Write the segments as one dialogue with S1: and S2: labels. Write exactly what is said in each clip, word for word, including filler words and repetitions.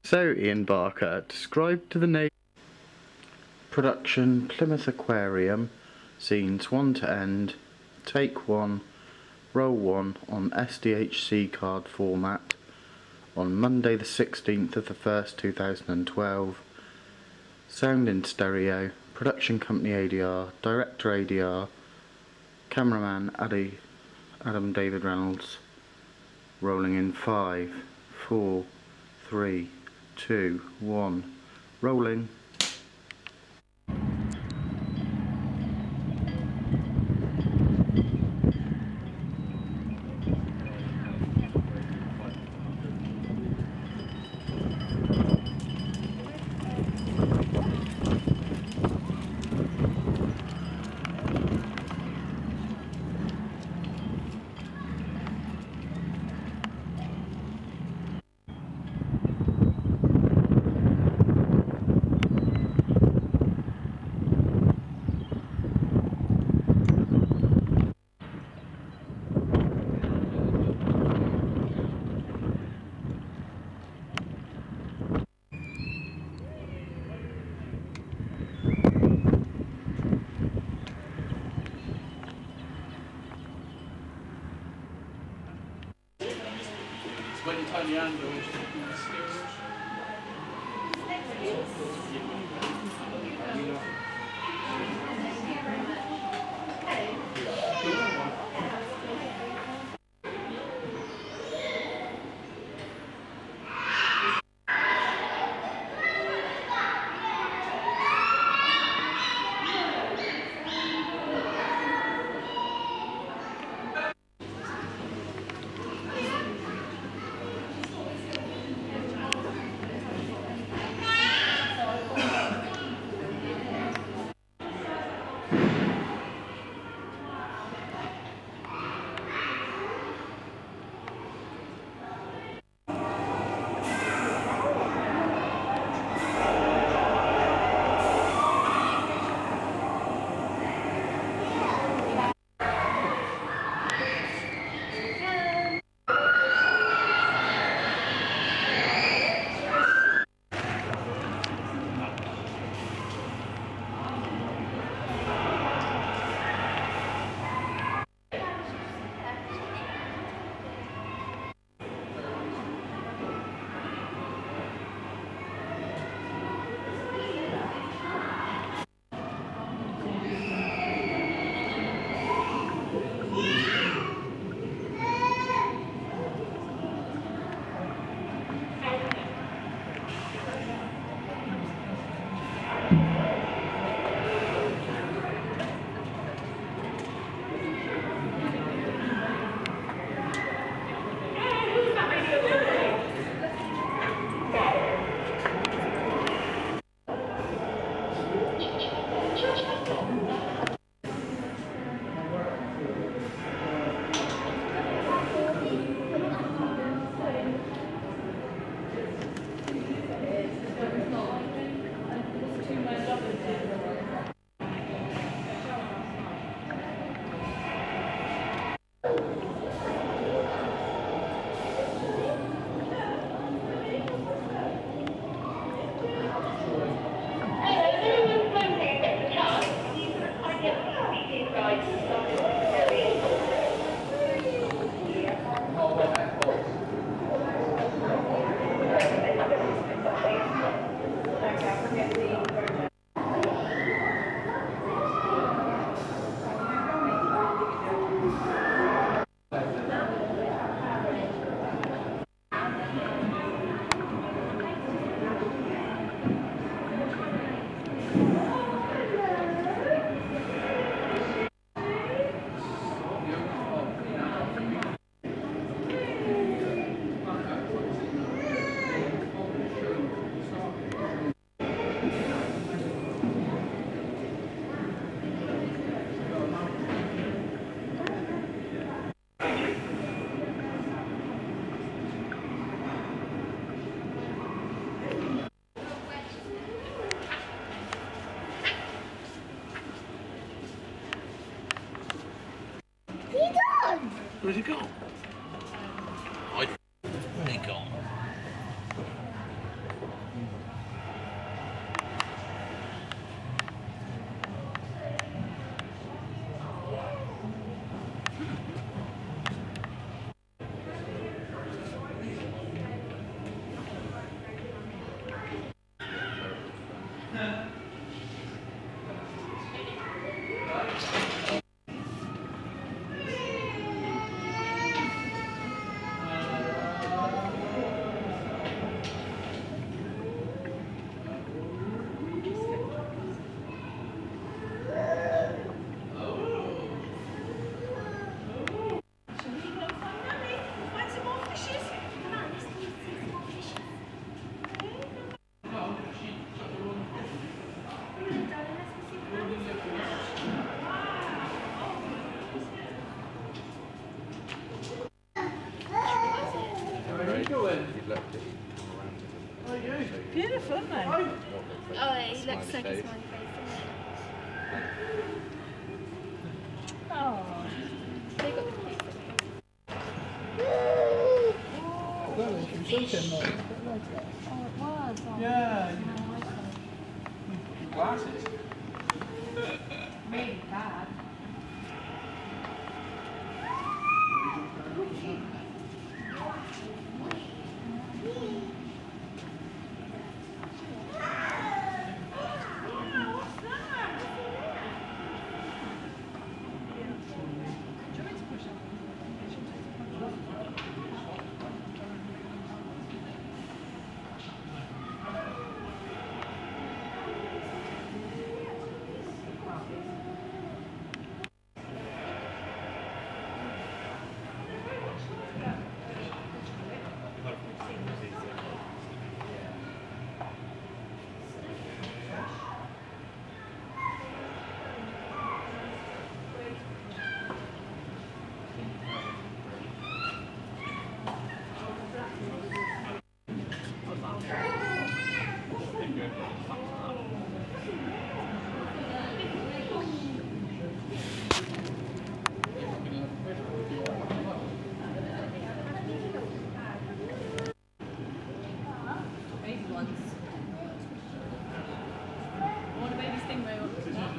S1: So, Ian Barker, describe to the nation. Production Plymouth Aquarium, scenes one to end, take one, roll one on S D H C card format on Monday the sixteenth of the first two thousand twelve. Sound in stereo, production company A D R, director A D R, cameraman Addy, Adam David Reynolds. Rolling in five, four, three, two, one, rolling.
S2: When you turn your hand on, it's
S3: Where'd he go? I... Where'd he gone?
S2: going?
S4: He looked at you come around to them.
S2: How are you?
S5: Beautiful, isn't it?
S2: Oh,
S3: Oh, he looks like a smiley face.
S5: Oh.
S3: They got the cake.
S2: well, if you see him, like,
S5: Oh, it was. Oh,
S2: yeah, you
S5: no, okay.
S2: put your glasses.
S5: Really bad. Baby ones. I want a baby stingray one.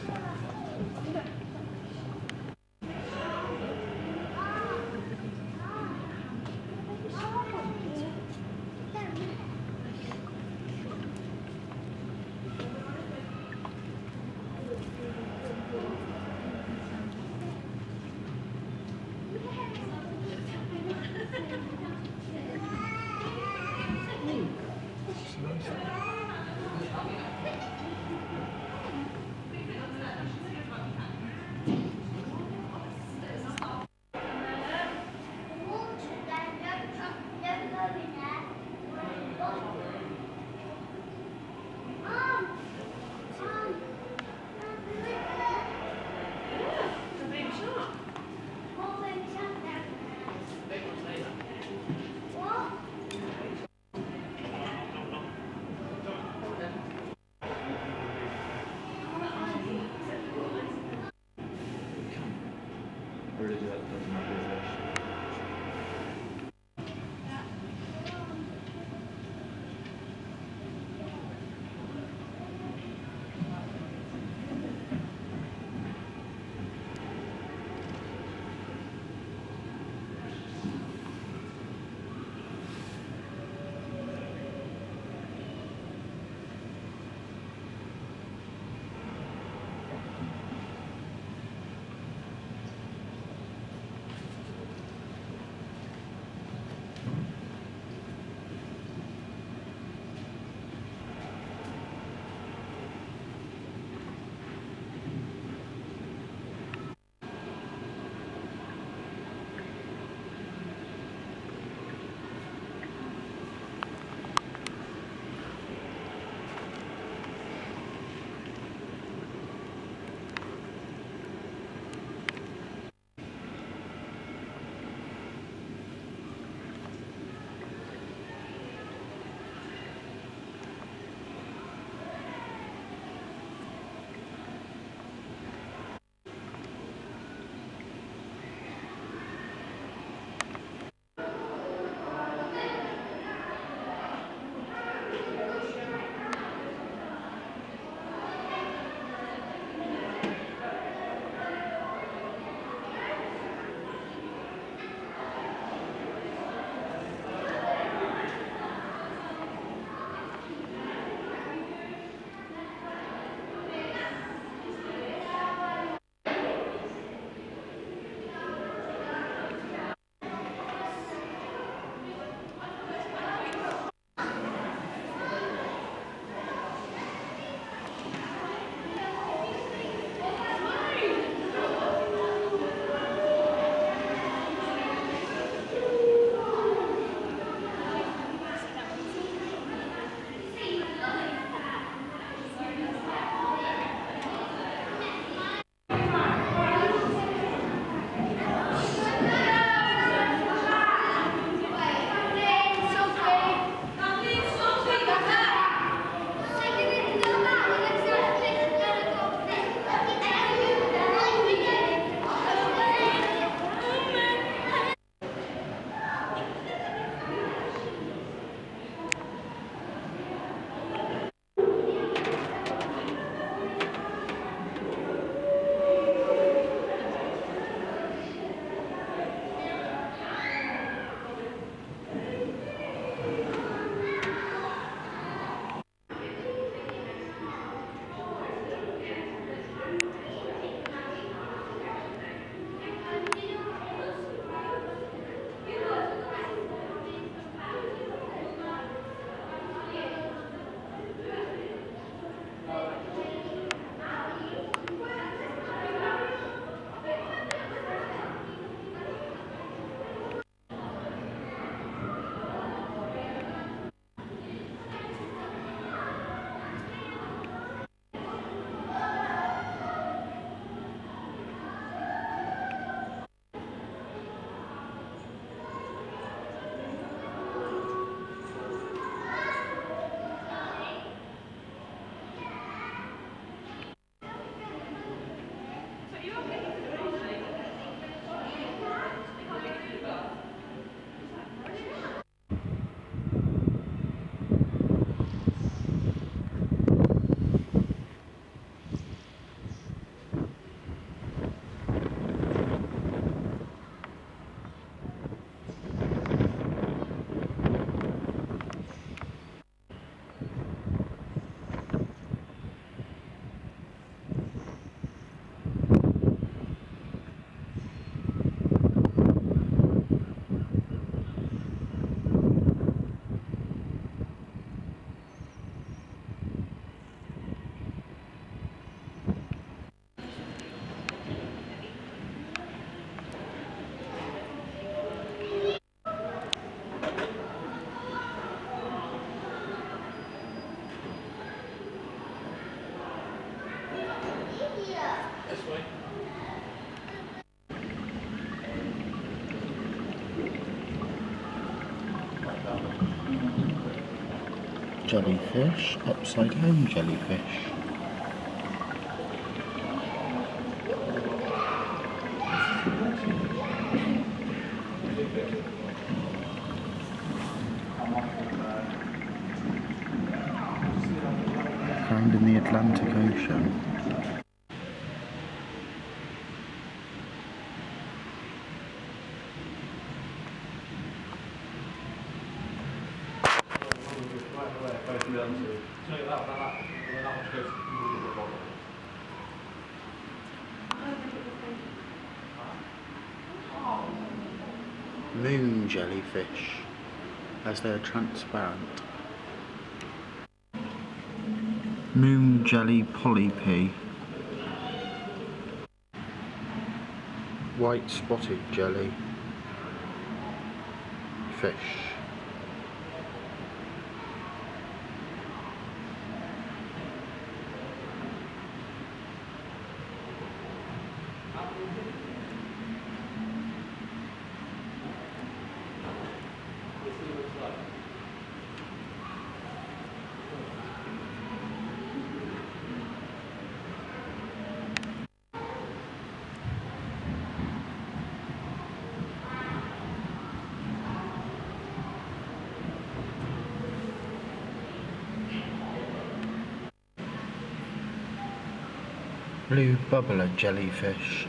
S4: Really do that doesn't matter.
S1: Jellyfish, upside down jellyfish. Found in the Atlantic Ocean. Moon jellyfish, as they are transparent. Moon jelly polyp. White spotted jelly fish. Blue bubbler jellyfish.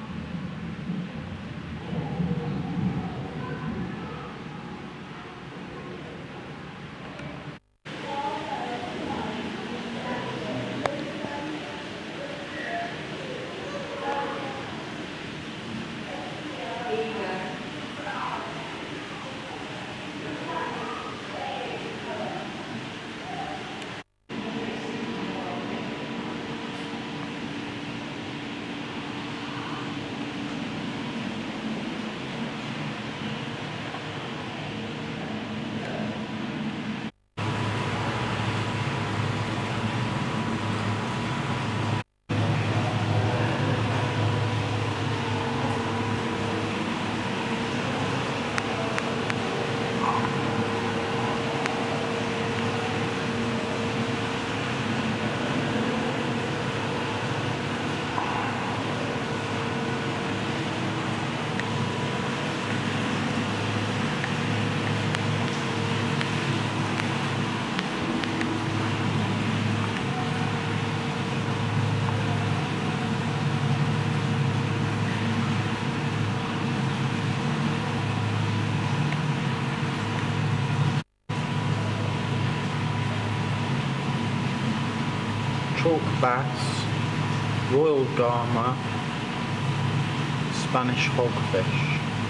S1: Chalk bass, royal garma, Spanish hogfish.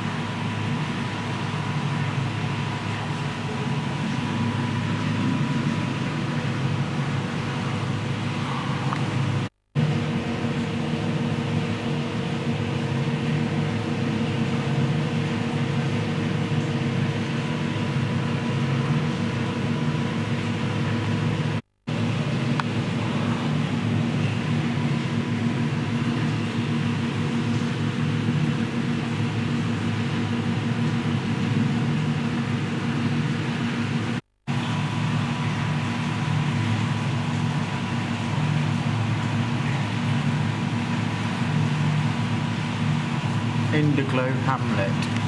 S1: Indiglo Hamlet.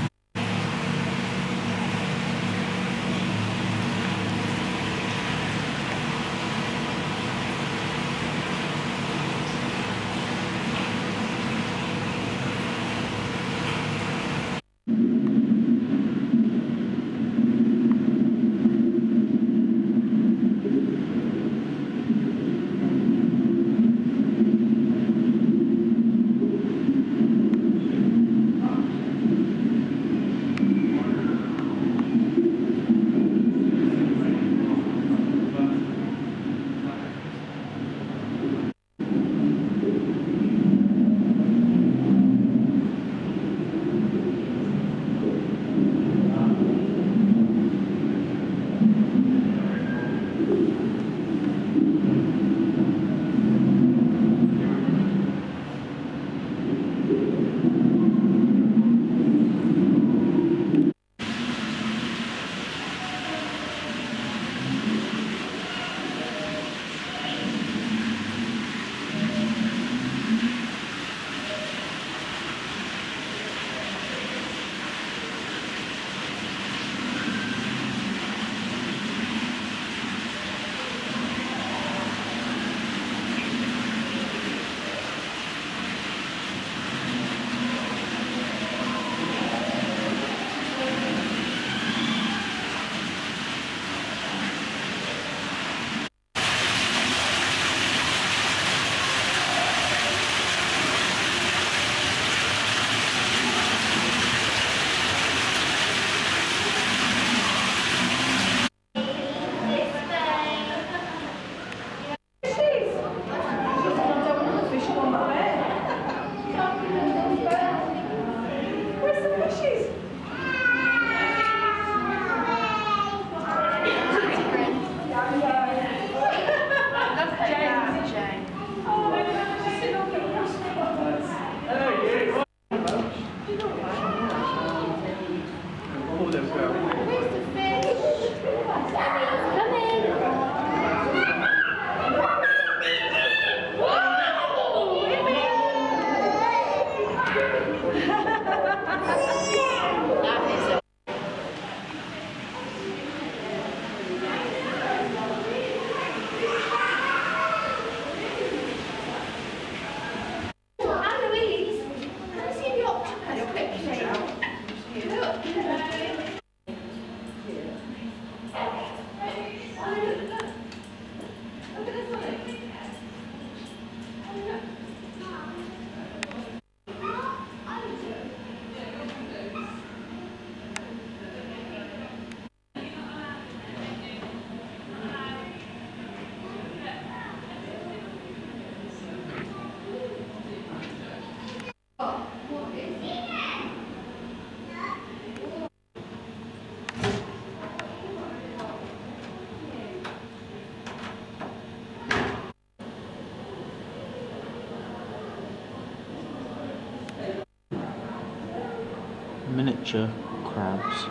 S1: Miniature crabs.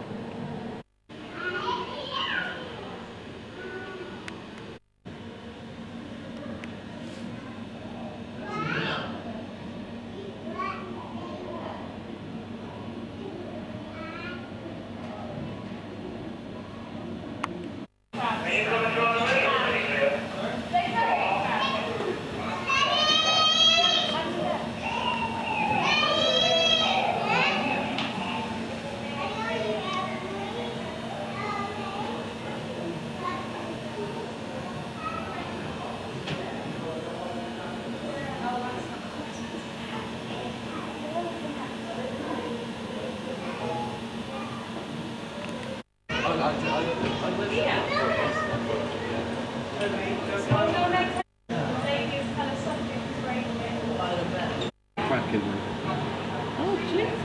S4: Cracking.
S5: Oh, Jesus.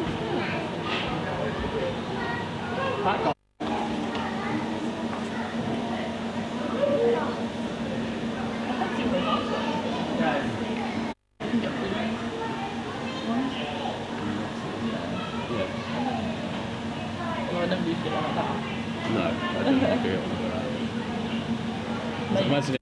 S4: That guy.
S5: Well, I never used it like that.
S4: No, I don't think I get one of that. Imagine it.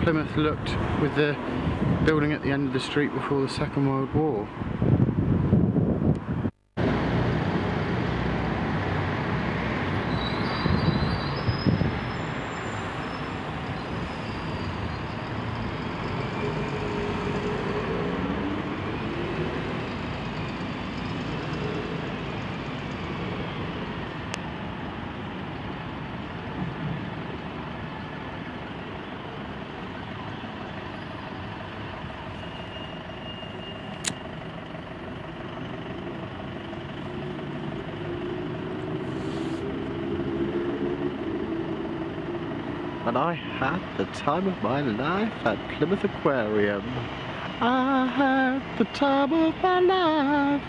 S1: Plymouth looked with the building at the end of the street before the Second World War. And I had the time of my life at Plymouth Aquarium. I had the time of my life.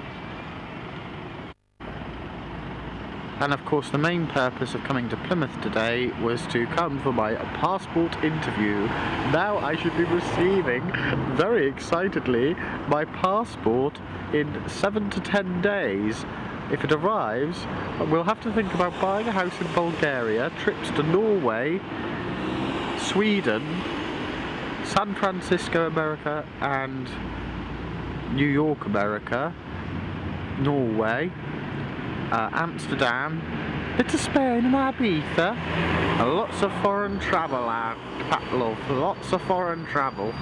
S1: And of course the main purpose of coming to Plymouth today was to come for my passport interview. Now I should be receiving, very excitedly, my passport in seven to ten days. If it arrives, we'll have to think about buying a house in Bulgaria, trips to Norway, Sweden, San Francisco, America, and New York, America, Norway, uh, Amsterdam, bit of Spain and Ibiza, and lots of foreign travel, uh, love, lots of foreign travel.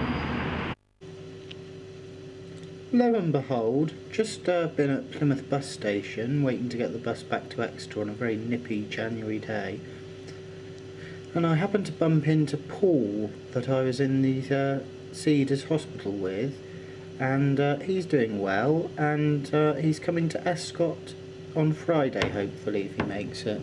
S1: Lo and behold, just uh, been at Plymouth bus station, waiting to get the bus back to Exeter on a very nippy January day. And I happened to bump into Paul that I was in the uh, Cedars Hospital with, and uh, he's doing well, and uh, he's coming to Escott on Friday, hopefully, if he makes it.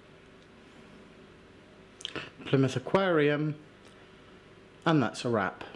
S1: Plymouth Aquarium, and that's a wrap.